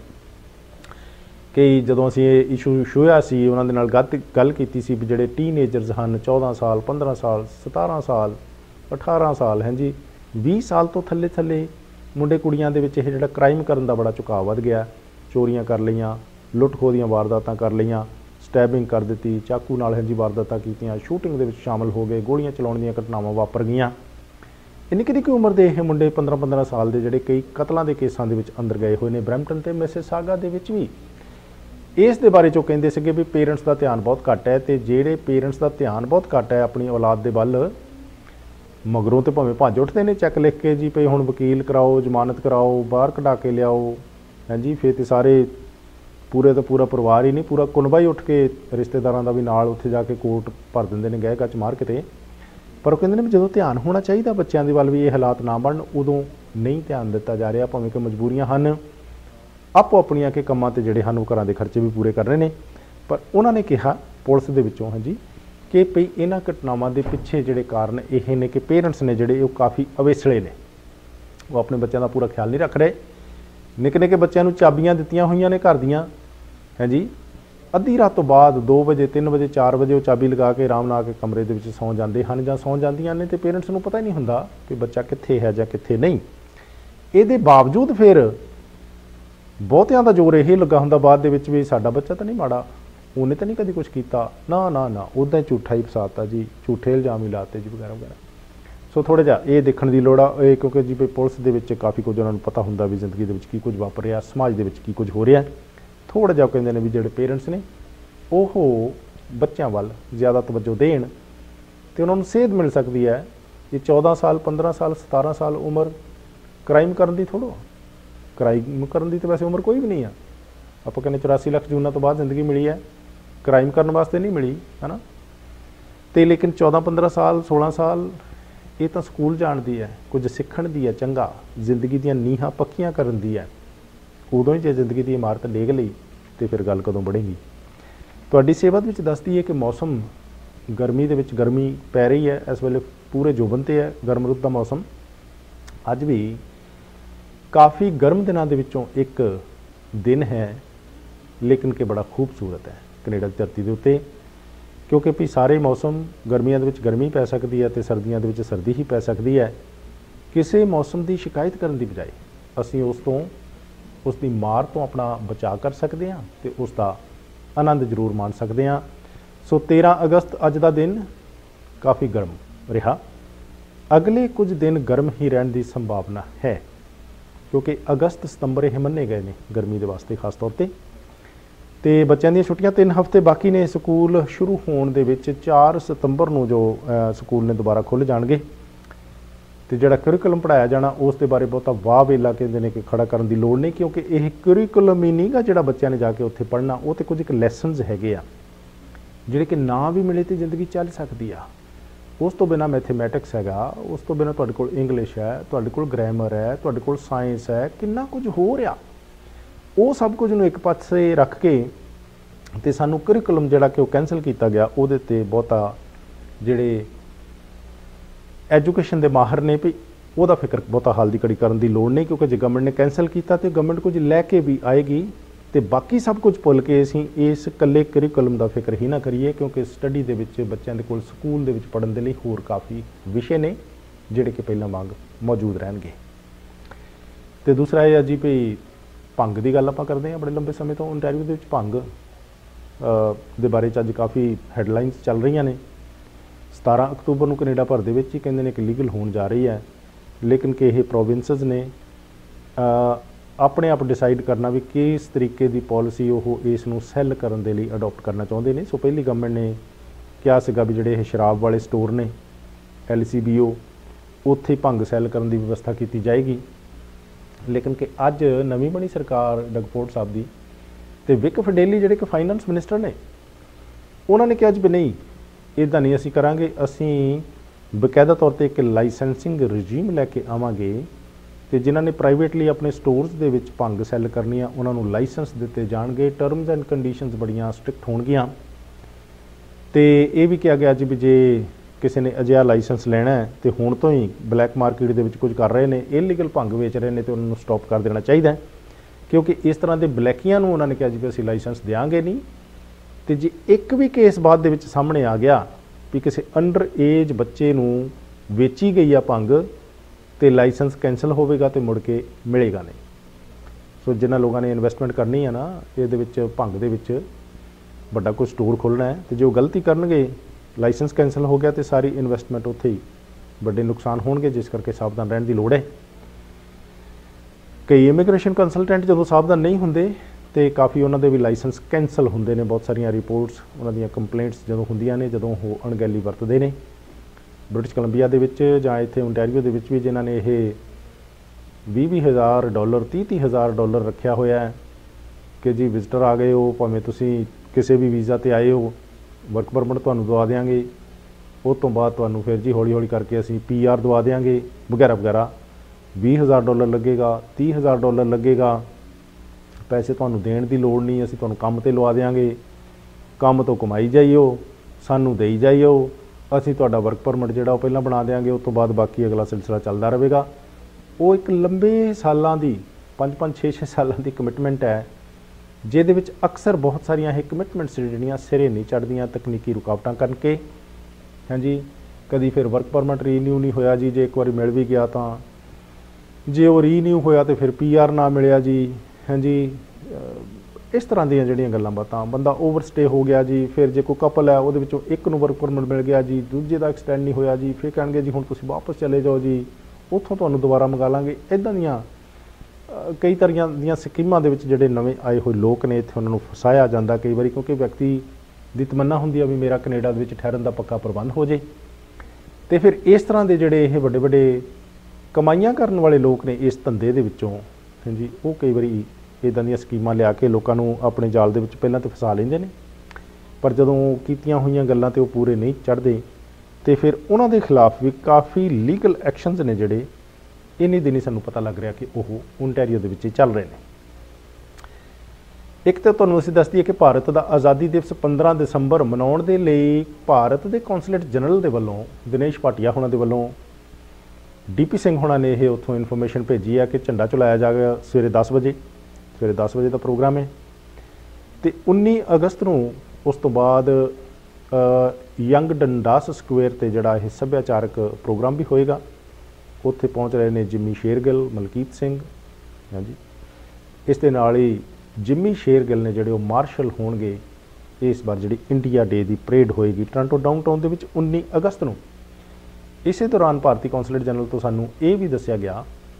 ਕਿ ਜਦੋਂ ਅਸੀਂ ਇਹ ਇਸ਼ੂ ਛੂਹਿਆ ਸੀ ਉਹਨਾਂ ਦੇ ਨਾਲ ਗੱਲ ਗੱਲ ਕੀਤੀ ਸੀ ਵੀ ਜਿਹੜੇ ਟੀਨੇਜਰਸ ਹਨ, ਚੌਦਾਂ ਸਾਲ ਪੰਦਰਾਂ ਸਾਲ ਸਤਾਰਾਂ ਸਾਲ ਅਠਾਰਾਂ ਸਾਲ ਹੈ ਜੀ, ਵੀਹ ਸਾਲ ਤੋਂ ਥੱਲੇ ਥੱਲੇ ਮੁੰਡੇ ਕੁੜੀਆਂ ਦੇ ਵਿੱਚ ਇਹ ਜਿਹੜਾ ਕ੍ਰਾਈਮ ਕਰਨ ਦਾ ਬੜਾ ਝੁਕਾਅ ਵੱਧ ਗਿਆ। ਚੋਰੀਆਂ ਕਰ ਲਈਆਂ, ਲੁੱਟ ਖੋਹ ਦੀਆਂ ਵਾਰਦਾਤਾਂ ਕਰ ਲਈਆਂ, ਸਟੈਬਿੰਗ ਕਰ ਦਿੱਤੀ, ਚਾਕੂ ਨਾਲ ਹੈ ਜੀ ਵਾਰਦਾਤਾਂ ਕੀਤੀਆਂ, ਸ਼ੂਟਿੰਗ ਦੇ ਵਿੱਚ ਸ਼ਾਮਲ ਹੋ ਗਏ, ਗੋਲੀਆਂ ਚਲਾਉਣ ਦੀਆਂ ਘਟਨਾਵਾਂ ਵਾਪਰ ਗਈਆਂ। ਇੰਨੀ ਕਿੰਨੀ ਕੁ ਉਮਰ ਦੇ ਇਹ ਮੁੰਡੇ ਪੰਦਰਾਂ ਪੰਦਰਾਂ ਸਾਲ ਦੇ ਜਿਹੜੇ ਕਈ ਕਤਲਾਂ ਦੇ ਕੇਸਾਂ ਦੇ ਵਿੱਚ ਅੰਦਰ ਗਏ ਹੋਏ ਨੇ, ਬਰੈਂਪਟਨ ਤੇ ਮਿਸਿਸਾਗਾ ਦੇ ਵਿੱਚ ਵੀ। ਇਸ ਦੇ ਬਾਰੇ 'ਚੋਂ ਕਹਿੰਦੇ ਸੀਗੇ ਵੀ ਪੇਰੈਂਟਸ ਦਾ ਧਿਆਨ ਬਹੁਤ ਘੱਟ ਹੈ, ਤੇ ਜਿਹੜੇ ਪੇਰੈਂਟਸ ਦਾ ਧਿਆਨ ਬਹੁਤ ਘੱਟ ਹੈ ਆਪਣੀ ਔਲਾਦ ਦੇ ਵੱਲ, ਮਗਰੋਂ ਤੇ ਭਾਵੇਂ ਭੱਜ ਉੱਠਦੇ ਨੇ ਚੈੱਕ ਲਿਖ ਕੇ ਜੀ ਭਈ ਹੁਣ ਵਕੀਲ ਕਰਾਓ, ਜ਼ਮਾਨਤ ਕਰਾਓ, ਬਾਹਰ ਕਢਾ ਕੇ ਲਿਆਓ ਹੈ ਜੀ। ਫਿਰ ਤੇ ਸਾਰੇ ਪੂਰੇ ਤਾਂ ਪੂਰਾ ਪਰਿਵਾਰ ਹੀ ਨਹੀਂ, ਪੂਰਾ ਕੁਨਬਾ ਹੀ ਉੱਠ ਕੇ ਰਿਸ਼ਤੇਦਾਰਾਂ ਦਾ ਵੀ ਨਾਲ ਉੱਥੇ ਜਾ ਕੇ ਕੋਰਟ ਭਰ ਦਿੰਦੇ ਨੇ ਗਹਿ ਗੱਚ ਮਾਰ ਕਿਤੇ। ਪਰ ਉਹ ਕਹਿੰਦੇ ਨੇ ਵੀ ਜਦੋਂ ਧਿਆਨ ਹੋਣਾ ਚਾਹੀਦਾ ਬੱਚਿਆਂ ਦੇ ਵੱਲ ਵੀ ਇਹ ਹਾਲਾਤ ਨਾ ਬਣਨ, ਉਦੋਂ ਨਹੀਂ ਧਿਆਨ ਦਿੱਤਾ ਜਾ ਰਿਹਾ, ਭਾਵੇਂ ਕਿ ਮਜਬੂਰੀਆਂ ਹਨ ਆਪੋ ਆਪਣੀਆਂ ਕਿ ਕੰਮਾਂ 'ਤੇ ਜਿਹੜੇ ਹਨ ਉਹ ਘਰਾਂ ਦੇ ਖਰਚੇ ਵੀ ਪੂਰੇ ਕਰ ਰਹੇ ਨੇ। ਪਰ ਉਹਨਾਂ ਨੇ ਕਿਹਾ ਪੁਲਿਸ ਦੇ ਵਿੱਚੋਂ ਹਾਂਜੀ ਕਿ ਭਈ ਇਹਨਾਂ ਘਟਨਾਵਾਂ ਦੇ ਪਿੱਛੇ ਜਿਹੜੇ ਕਾਰਨ ਇਹ ਨੇ ਕਿ ਪੇਰੈਂਟਸ ਨੇ ਜਿਹੜੇ ਉਹ ਕਾਫੀ ਅਵੇਸਲੇ ਨੇ, ਉਹ ਆਪਣੇ ਬੱਚਿਆਂ ਦਾ ਪੂਰਾ ਖਿਆਲ ਨਹੀਂ ਰੱਖ ਰਹੇ। ਨਿੱਕੇ ਨਿੱਕੇ ਬੱਚਿਆਂ ਨੂੰ ਚਾਬੀਆਂ ਦਿੱਤੀਆਂ ਹੋਈਆਂ ਨੇ ਘਰ ਦੀਆਂ ਹੈ ਜੀ, ਅੱਧੀ ਰਾਤ ਤੋਂ ਬਾਅਦ ਦੋ ਵਜੇ ਤਿੰਨ ਵਜੇ ਚਾਰ ਵਜੇ ਉਹ ਚਾਬੀ ਲਗਾ ਕੇ ਆਰਾਮ ਨਾਲ ਆ ਕੇ ਕਮਰੇ ਦੇ ਵਿੱਚ ਸੌਂ ਜਾਂਦੇ ਹਨ ਜਾਂ ਸੌਂ ਜਾਂਦੀਆਂ ਨੇ, ਤੇ ਪੇਰੈਂਟਸ ਨੂੰ ਪਤਾ ਹੀ ਨਹੀਂ ਹੁੰਦਾ ਕਿ ਬੱਚਾ ਕਿੱਥੇ ਹੈ ਜਾਂ ਕਿੱਥੇ ਨਹੀਂ। ਇਹਦੇ ਬਾਵਜੂਦ ਫਿਰ ਬਹੁਤਿਆਂ ਦਾ ਜ਼ੋਰ ਇਹ ਲੱਗਾ ਹੁੰਦਾ ਬਾਅਦ ਦੇ ਵਿੱਚ ਵੀ ਸਾਡਾ ਬੱਚਾ ਤਾਂ ਨਹੀਂ ਮਾੜਾ, ਉਹਨੇ ਤਾਂ ਨਹੀਂ ਕਦੀ ਕੁਛ ਕੀਤਾ, ਨਾ ਨਾ ਨਾ ਉੱਦਾਂ ਹੀ ਝੂਠਾ ਹੀ ਫਸਾਤਾ ਜੀ, ਝੂਠੇ ਇਲਜ਼ਾਮ ਹੀ ਲਾਤੇ ਜੀ ਵਗੈਰਾ ਵਗੈਰਾ। ਸੋ ਥੋੜ੍ਹਾ ਜਿਹਾ ਇਹ ਦੇਖਣ ਦੀ ਲੋੜ ਆ ਇਹ, ਕਿਉਂਕਿ ਜੀ ਪੁਲਿਸ ਦੇ ਵਿੱਚ ਕਾਫੀ ਕੁਝ ਉਹਨਾਂ ਨੂੰ ਪਤਾ ਹੁੰਦਾ ਵੀ ਜ਼ਿੰਦਗੀ ਦੇ ਵਿੱਚ ਕੀ ਕੁਝ ਵਾਪਰ ਰਿਹਾ, ਸਮਾਜ ਦੇ ਵਿੱਚ ਕੀ ਕੁਝ ਹੋ ਰਿਹਾ। ਥੋੜ੍ਹਾ ਜਿਹਾ ਕਹਿੰਦੇ ਨੇ ਵੀ ਜਿਹੜੇ ਪੇਰੈਂਟਸ ਨੇ ਉਹ ਬੱਚਿਆਂ ਵੱਲ ਜ਼ਿਆਦਾ ਤਵੱਜੋ ਦੇਣ, ਅਤੇ ਉਹਨਾਂ ਨੂੰ ਸੇਧ ਮਿਲ ਸਕਦੀ ਹੈ ये चौदह साल पंद्रह साल सतारह साल उम्र क्राइम करन दी थोड़ो, क्राइम करन दी तो वैसे उम्र कोई भी नहीं है। आप कहने चौरासी लख जूना तो बाद जिंदगी मिली है, क्राइम करने वास्ते नहीं मिली है ना। तो लेकिन चौदह पंद्रह साल सोलह साल ये तो स्कूल जाण दी है, कुछ सीखण दी है, चंगा जिंदगी दी नीहां पक्कियां करन दी है। उदों ही जे जिंदगी की इमारत डेग लई तो फिर गल कदों बढ़ेगी। तुहाडी सेवा विच दसदी है कि मौसम गर्मी दे विच गर्मी पै रही है, इस वेले पूरे जोबन ते है गर्म रुत दा मौसम। अज भी काफ़ी गर्म दिनां दे विचों एक दिन है, लेकिन कि बड़ा खूबसूरत है कनेडा की धरती के उत्ते, क्योंकि भी सारे मौसम गर्मियों के गर्मी पै सकती है तो सर्दियों के सर्दी ही पै सकती है। किसी मौसम की शिकायत करने की बजाय असी उस तो उसकी मार तो अपना बचा कर सकते हैं तो उसका आनंद जरूर मान सकते हैं। सो तेरह अगस्त अज का दिन काफ़ी गर्म रहा। अगले कुछ दिन गर्म ही रहने की संभावना है, क्योंकि अगस्त सितंबर ये मन्ने गए हैं गर्मी के वास्ते खास तौर पर। तो बच्चों दी छुट्टियां तीन हफ्ते बाकी ने। स्कूल शुरू होने दे विच चार सितंबर नूं जो स्कूल ने दोबारा खुल जाणगे। तो जिहड़ा करिकुलम पढ़ाया जाना उस दे बारे बहुता वाह वेला कहंदे ने कि खड़ा करन दी लोड़ नहीं, क्योंकि यह करिकुलम ही नहीं गा जिहड़ा बच्चों ने जाके उत्थे पढ़ना। वो तो कुछ एक लैसनस हैगे आ जिहड़े कि ना भी मिले तो जिंदगी चल सकती आ। उस तो बिना मैथेमैटिक्स हैगा, उस तो बिना तुहाडे कोल इंग्लिश है, तुहाडे कोल ग्रामर है, तुहाडे कोल साइंस है, कितना कुछ हो रहा। वो सब कुछ नूं एक पासे रख के तो सानू करिकुलम जिहड़ा कि कैंसल किया गया उहदे ते बहुता जिहड़े एजुकेशन के माहर ने भी वह फिक्र बहुता हाल की घड़ी करने की लोड़ नहीं, क्योंकि जो गवर्नमेंट ने कैंसल किया तो गवर्नमेंट कुछ लैके भी आएगी तो बाकी सब कुछ भुल के असीं इस कल्ले करिकुलम का फिक्र ही ना करिए, क्योंकि स्टडी के विच बच्चों के कोल स्कूल दे विच पढ़न दे लई होर काफ़ी विषय ने जिहड़े कि पहलां वांग मौजूद रहणगे। तो दूसरा यह जी भी भंग की गल आपां करते हैं। बड़े लंबे समय तो ओंटारियो दे विच भंग दे बारे अज काफ़ी हैडलाइनस चल रही ने। सतारह अक्तूबर को कनेडा भर दे विच ही कहंदे ने कि लीगल होने जा रही है, लेकिन कि यह प्रोविंसेस ने अपने आप डिसाइड करना भी किस तरीके की पॉलिसी वो इसनूं सैल करन दे लई अडोप्ट करना चाहते हैं। सो पहली गवर्नमेंट ने कहा सीगा भी जिहड़े शराब वाले स्टोर ने एल सी बी ओ उत्थे भंग सैल करन दी व्यवस्था की जाएगी। लेकिन कि अज नवीं बनी सरकार डगफोर्ड साहब की तो विक फडेली जिहड़े कि फाइनैंस मिनिस्टर ने उन्होंने कहा भी नहीं इदां नहीं असीं करांगे, असीं बकायदा तौर पर एक लाइसेंसिंग रजीम लैके आवांगे तो जिन्हों ने प्राइवेटली अपने स्टोर्स दे विच भंग सैल करनी उन्होंने लाइसेंस दिते जाणगे, टर्म्स एंड कंडीशनस बड़ियां स्ट्रिक्ट होणगियां। तो ये भी कहा गया जी भी जे किसी ने अजिहा लाइसेंस लेना है तो हुण तो ही ब्लैक मार्केट दे विच कुछ कर रहे हैं, इलीगल भंग वेच रहे हैं तो उन्होंने स्टॉप कर देना चाहिए, क्योंकि इस तरह के ब्लैकियां नूं उन्होंने कहा जी भी असीं लाइसेंस देंगे नहीं। तो जे एक भी केस बाद दे विच सामने आ गया भी किसी अंडर एज बच्चे नूं वेची गई आ भंग तो लाइसेंस कैंसल होगा तो मुड़ के मिलेगा नहीं। सो जिन्होंने लोगों ने इन्वेस्टमेंट करनी है ना ये भंग दे बड़ा कोई स्टोर खोलना है तो जो गलती करनगे लाइसेंस कैंसल हो गया तो सारी इन्वेस्टमेंट उत्थे ही बड़े नुकसान होणगे, जिस करके सावधान रहने की लोड़ है। कई इमिग्रेशन कंसलटेंट जो सावधान नहीं होंगे तो काफ़ी उन्होंने भी लाइसेंस कैंसल होंगे ने। बहुत सारिया रिपोर्ट्स उन्होंने कंप्लेंट्स जो होंदियां ने जदों वो अणगैली वरतते हैं। ब्रिटिश कोलंबिया दे विच जां इत्थे ओंटारियो दे विच भी जिन्होंने ये भी भी हज़ार डॉलर तीह तीह हज़ार डॉलर रखा होया है कि जी विजिटर आ गए हो, भावें तुसीं किसी भी वीज़ा ते आए हो, वर्क परमिट तुहानूं दवा देंगे, उस तो बाद तुहानूं फिर जी हौली हौली करके असीं पी आर दवा देंगे वगैरह वगैरह। बीस हज़ार डॉलर लगेगा, तीह हज़ार डॉलर लगेगा, पैसे तुहानूं देण दी लोड़ नहीं, असीं तुहानूं काम ते लवा देंगे, काम तो कमाई जाइयो, सानूं देई जाइयो, असीं तुहाडा वर्क परमिट जिहड़ा ओह पहलां बना देंगे, उस तो बाद बाकी अगला सिलसिला चलदा रहेगा। वो एक लंबे सालां दी पंज पंज छे छे सालां दी कमिटमेंट है, जिहदे विच अक्सर बहुत सारियां ये कमिटमेंट्स जिहड़ियां सिरे नहीं चढ़दियां तकनीकी रुकावटां करके। हाँ जी, कदी फिर वर्क परमिट रीन्यू नहीं होया जी, जे एक बार मिल भी गया तो जे वो रीन्यू होया तो फिर पी आर ना मिलिया जी। हाँ जी, इस तरह दी जिहड़ियां गल्लां बातां, बंदा ओवर स्टे हो गया जी, फिर जे कोई कपल है उहदे विचों एक नूं वर्क परमिट मिल गया जी, दूजे का एक्सटेंड नहीं होया जी, फिर कहणगे जी हुण तुसीं वापस चले जाओ जी, उत्थों तुहानूं दोबारा मंगा लांगे। इदां दीयां कई तरह दीयां स्कीमां दे विच जिहड़े नवें आए होए लोक ने इत्थे उन्हां नूं फसाया जांदा कई वारी, क्योंकि व्यक्ति दी तमन्ना हुंदी आ भी मेरा कनेडा दे विच ठहरन दा पक्का प्रबंध हो जाए। तो फिर इस तरह के जोड़े ये बड़े बड़े कमाइयां करने वाले लोग ने इस धंधे दे विचों हाँ जी वो कई बार इदां दी स्कीमां लिया के लोगों को अपने जाल दे विच पहलां तो फसा लेंदे ने, पर जदों कीतियां होईयां गल्लां ते वो पूरे नहीं चढ़ते तो फिर उन्हां दे खिलाफ भी काफ़ी लीगल एक्शनस ने जिहड़े इन्नी दिनी सानूं पता लग रहा कि वो ओंटारियो दे विच चल रहे हैं। एक तो तुहानूं असीं दस दईए कि भारत का आज़ादी दिवस पंद्रह दसंबर मनाउण दे लई भारत के कौंसलेट जनरल दे वल्लों दिनेश भाटिया होणां दे वल्लों डी पी सिंह होना ने यह उत्थों इन्फॉर्मेशन भेजी है कि झंडा चलाया जाएगा सवेरे दस बजे सवेरे दस बजे का प्रोग्राम है। तो उन्नीस अगस्त को उस तो बाद यंग डंडास स्क्वेयर ते जिहड़ा यह सभ्याचारक प्रोग्राम भी होएगा। उत्थे पहुँच रहे हैं जिमी शेरगिल, मलकीत सिंह, हाँ जी। इस दे नाल ही जिमी शेरगिल ने जिहड़े मार्शल होणगे इस बार जिहड़ी इंडिया डे की परेड होएगी टोरंटो डाउनटाउन दे विच उन्नीस अगस्त को। इस दौरान भारतीय कौंसलेट जनरल तो सानू ये भी दसिया गया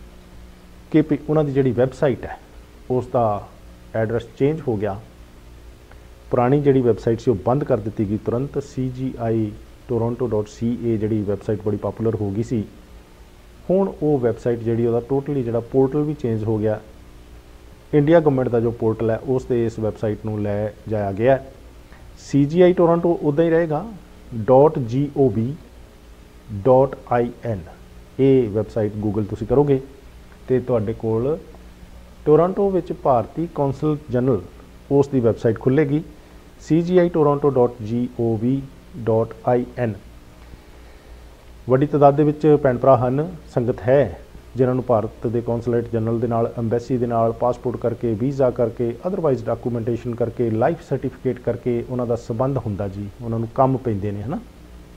कि उन्हों की जी वैबसाइट है उसका एड्रैस चेंज हो गया। पुरानी जी वैबसाइट से बंद कर दी गई तुरंत। C G I Toronto dot C A G website बड़ी पॉपूलर हो गई सी। हुण वो वैबसाइट जी टोटली जो पोर्टल भी चेंज हो गया। इंडिया गवर्नमेंट का जो पोर्टल है उस ते इस वैबसाइट को लै जाया गया। सी जी आई टोरंटो उदा ही रहेगा dot G O B dot I N ये वैबसाइट गूगल तुसी करोगे तो तुहाडे कोल टोरंटो विच भारतीय कौंसल जनरल उस दी वैबसाइट खुलेगी C G I Toronto dot G O V dot I N. वड्डी तादाद दे विच भैण भरा हन, संगत है जिन्होंने भारत के कौंसलेट जनरल दे नाल अंबैसी दे नाल पासपोर्ट करके वीज़ा करके अदरवाइज डाकूमेंटेशन करके लाइफ सर्टिफिकेट करके उन्हों का संबंध हुंदा जी, उन्होंने काम पैंदे ने है ना।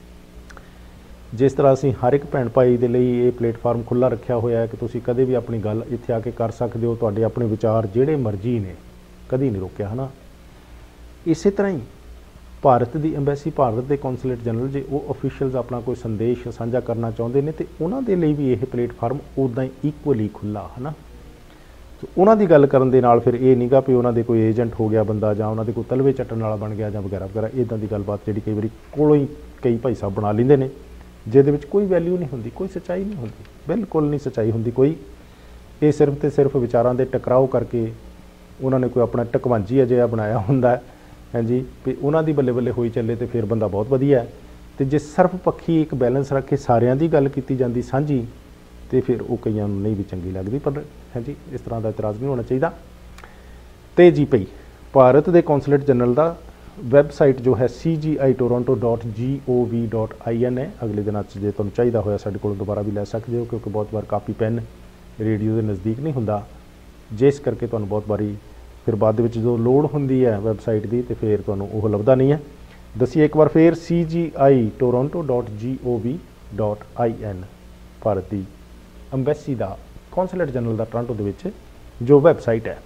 जिस तरह असी हर एक भैन भाई के लिए ये प्लेटफार्म खुला रखा होया है कि तुसी कदे भी अपनी गल इत्थे आके कर सकते हो, तुहाडे अपने विचार जिहड़े मर्जी ने, कदी नहीं रोकया है ना। इस तरह ही भारत की अंबैसी भारत के कौंसलेट जनरल जे वो ऑफिशियल्स अपना कोई संदेश साझा करना चाहते हैं तो उन्होंने लिए भी यह प्लेटफार्म उदा ही इक्वली खुला है ना। तो उन्होंने गल करन दे नाल फिर ये नहीं गा भी उन्होंने कोई एजेंट हो गया बंदा जां उन्होंने कोई तलवे चट्टन वाला बन गया जां वगैरह वगैरह इदां दी गलबात जिहड़ी कई बारी कोलों ही कई भाई साहब बना लेंदे ने जिहदे विच कोई वैल्यू नहीं होंदी, कोई सच्चाई नहीं होंदी, बिल्कुल नहीं सच्चाई होंदी कोई। ये सिर्फ तो सिर्फ विचारां दे टकराव करके उन्होंने कोई अपना टकवांजी अजिहा बनाया हुंदा है हाँ जी भी उन्हों की बल्ले बल्ले होई चले तो फिर बंदा बहुत वधिया है। तो जे सर्व पक्षी एक बैलेंस रख के सारियां दी गल कीती जांदी सांझी तो फिर वो कईयां नूं नहीं भी चंगी लगती, पर हाँ जी इस तरह का इतराज़ नहीं होना चाहिए। तो जी भई भारत के कौंसलेट जनरल का वैबसाइट जो है C G I Toronto dot G O V dot I N है। अगले दिन जो तुहानूं चाहिए होया साडे कोल दोबारा भी लै सकते हो क्योंकि बहुत बार कापी पैन रेडियो के नज़दीक नहीं हुंदा, जिस करके तुहानूं बहुत बारी फिर बाद विच जो लोड़ हुंदी है वैबसाइट की तो फिर तुहानूं ओह लभदा नहीं है। दसीए एक बार फिर C G I Toronto dot G O V dot I N Bharat की अंबैसी का कौंसलेट जनरल का टोरंटो दे विच जो वैबसाइट है।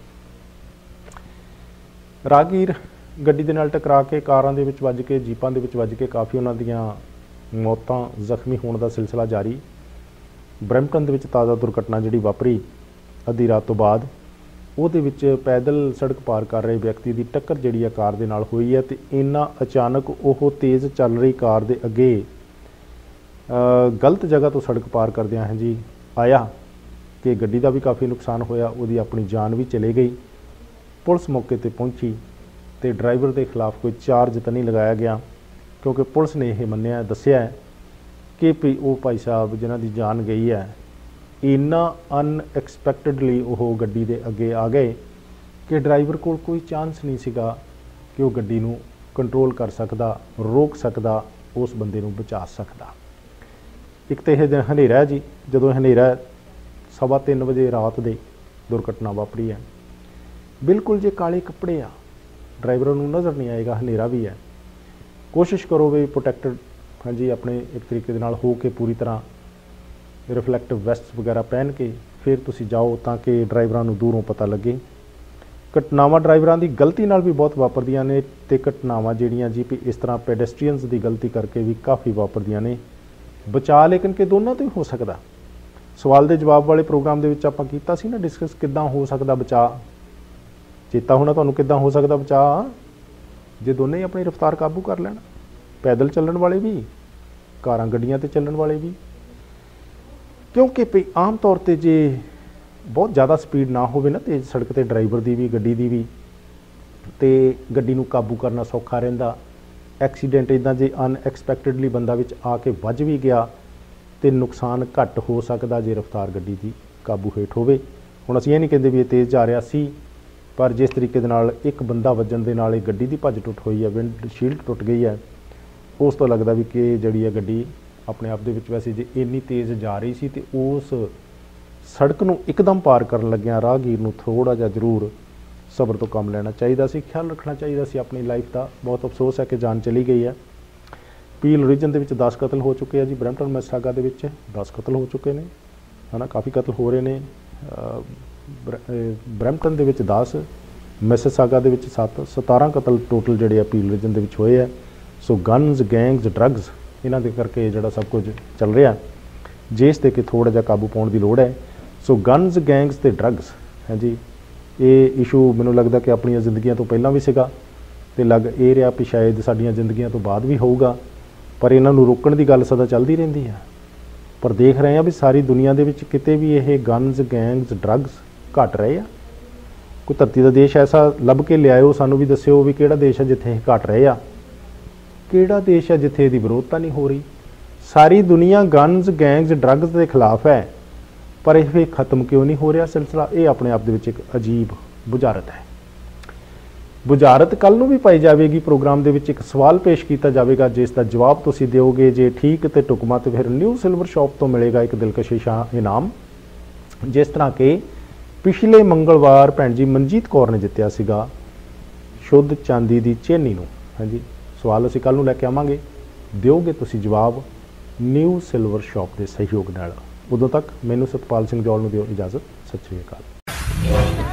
राहगीर गड्डी दे नाल टकरा के कारां दे विच वज के जीपां दे विच वज के काफ़ी उन्हां दीयां मौतां जख्मी होने का सिलसिला जारी। ब्रैम्पटन दे विच ताज़ा दुर्घटना जिहड़ी वापरी अद्धी रात तो बाद ਉਹਦੇ ਵਿੱਚ पैदल सड़क पार कर रहे व्यक्ति की टक्कर जिहड़ी है कार दे नाल हुई है। तो इन्ना अचानक वो तेज़ चल रही कार दे अगे गलत जगह तो सड़क पार करदियां हैं जी आया कि गड्डी का भी काफ़ी नुकसान होया, उसकी अपनी जान भी चली गई। पुलिस मौके पर पहुंची तो ड्राइवर के खिलाफ कोई चार्ज तो नहीं लगाया गया क्योंकि पुलिस ने यह मन्निया दसिया है कि भी वो भाई साहब जिन्हां दी जान गई है इन्ना अनएक्सपैक्टडली वो गड्डी दे अगे आ गए कि ड्राइवर को कोई चांस नहीं सीगा कि वो गड्डी नूं कंट्रोल कर सकदा, रोक सकदा, उस बंदे नूं बचा सकदा। एक तो यह दिन हनेरा जी, जदों हनेरा सवा तीन बजे रात दे दुर्घटना वापरी है। बिल्कुल जे काले कपड़े आ ड्राइवर नूं नज़र नहीं आएगा, हनेरा भी है। कोशिश करो भी प्रोटैक्टेड हाँ जी अपने एक तरीके दे नाल हो के पूरी तरह रिफ्लैक्टिव वैस्ट वगैरह पहन के फिर तुसी जाओ ताकि ड्राइवरां नूं दूरों पता लगे। घटनावां ड्राइवरां दी गलती नाल भी बहुत वापरदियां ने ते घटनावां जिहड़ियां जी भी इस तरह पेडेस्ट्रीयंस की गलती करके भी काफ़ी वापरदियां ने। बचा लेकिन कि दोनों तो ही हो सकता। सवाल दे जवाब वाले प्रोग्राम दे विच आपां कीता सी ना डिस्कस किद्दां हो सकदा बचा, चेता होना तुहानूं किद्दां हो सकदा बचा जे दोनों ही अपनी रफ्तार काबू कर लैण। पैदल चलण वाले भी कारां गड्डियां ते चलण वाले भी, क्योंकि भई आम तौर पर जे बहुत ज़्यादा स्पीड ना होवे ना तेज सड़क ते ड्राइवर की भी गड्डी की भी तो गड्डी नूं काबू करना सौखा रहिंदा। एक्सीडेंट इदां जे अनएक्सपैक्टडली बंदा विच आके वज भी गया तो नुकसान घट हो सकदा जे रफ्तार गड्डी की काबू हेठ होवे। हुण असीं ये नहीं कहंदे भी ये तेज़ जा रहा सी, पर जिस तरीके दे नाल एक बंदा वजन दे नाल गड्डी की भज टुट हुई है, विंड शील्ड टुट गई है, उस तो लगदा भी कि जिहड़ी है गड्डी अपने आप दे विच वैसे जे इन्नी तेज़ जा रही सी तो उस सड़क नूं एकदम पार करन लग्गिआं राहगीर नूं थोड़ा जिहा जरूर सबर तो काम लेना चाहिए सी, ख्याल रखना चाहिए सी अपनी लाइफ का। बहुत अफसोस है कि जान चली गई है। पील रीजन के दस कतल हो चुके हैं जी, ब्रैम्पटन मिसागा के दस कतल हो चुके हैं है ना, काफ़ी कतल हो रहे हैं। ब्रैम्पटन के दस, मिसिसागा के सत्त, सतारह कतल टोटल जोड़े पील रीजन के होए है। सो गनस गैंग्स ड्रग्स इन्हां दे करके जोड़ा सब कुछ चल रहा, जिस ते कि थोड़ा जिहा काबू पाउण की लोड़ है। सो गनस गैंग्स ते ड्रग्स है जी, ये इशू मैनूं लगदा कि अपनी जिंदगियां तो पहलां भी सीगा ते लग ये रहा भी शायद साडियां जिंदगियां तो बाद भी होऊगा, पर इन्हां नूं रोकण दी गल सदा चलदी रहिंदी है। पर देख रहे हैं भी सारी दुनिया दे विच किते भी ये गनस गैंग्स ड्रग्स घट रहे हैं। कोई धरती का देश ऐसा लभ के लियाओ, सानूं भी दस्सिओ भी किहड़ा देश है जिथे घट रहे आ, किहड़ा देश है जिथे इहदी विरोधता नहीं हो रही। सारी दुनिया गनस गैंग्स ड्रग्स के खिलाफ है, पर यह खत्म क्यों नहीं हो रहा सिलसिला, ये अपने आप दे एक अजीब बुझारत है। बुझारत कल नूं भी पाई जाएगी। प्रोग्राम के एक सवाल पेश किया जाएगा जिसका जवाब तुसीं दिओगे जे ठीक तो टुकमा, तो फिर न्यू सिल्वर शॉप तो मिलेगा एक दिलकश इनाम। जिस तरह के पिछले मंगलवार भैन जी मनजीत कौर ने जितया सीगा शुद्ध चांदी की चेनी नूं। हाँ जी, सवाल असीं कल नूं लैके आवांगे, दिओगे तुसीं जवाब न्यू सिल्वर शॉप के सहयोग नाल। उदों तक मैनूं सतपाल सिंह जौल नूं दिओ इजाजत। सत श्री अकाल।